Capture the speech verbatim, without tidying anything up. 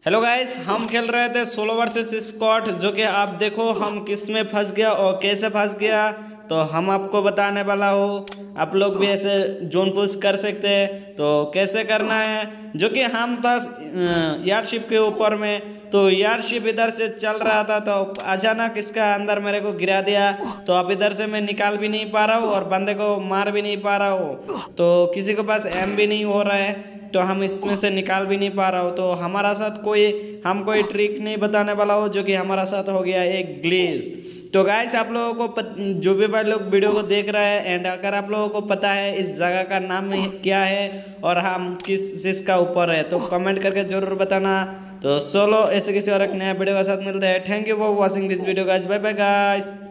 Hello guys, हम खेल रहे थे सोलो वर्सेस स्क्वाड। जो कि आप देखो हम किस में फंस गया और कैसे फंस गया, तो हम आपको बताने वाला हूँ। आप लोग भी ऐसे जोन पुश कर सकते हैं, तो कैसे करना है। जो कि हम था यारशिप के ऊपर में, तो यारशिप इधर से चल रहा था, तो अचानक इसका अंदर मेरे को गिरा दिया। तो अब इधर से मैं निकाल भी नहीं पा रहा हूँ और बंदे को मार भी नहीं पा रहा हूँ। तो किसी के पास एम भी नहीं हो रहा है, तो हम इसमें से निकाल भी नहीं पा रहा हूँ। तो हमारा साथ कोई हम कोई ट्रिक नहीं बताने वाला हो, जो कि हमारा साथ हो गया एक ग्लिच। तो गाइस, आप लोगों को पत, जो भी भाई लोग वीडियो को देख रहे हैं, एंड अगर आप लोगों को पता है इस जगह का नाम क्या है और हम किस चीज़ का ऊपर है, तो कमेंट करके जरूर बताना। तो सोलो ऐसे किसी और एक नया वीडियो के साथ मिलते हैं। Thank you for watching this video guys, bye bye guys.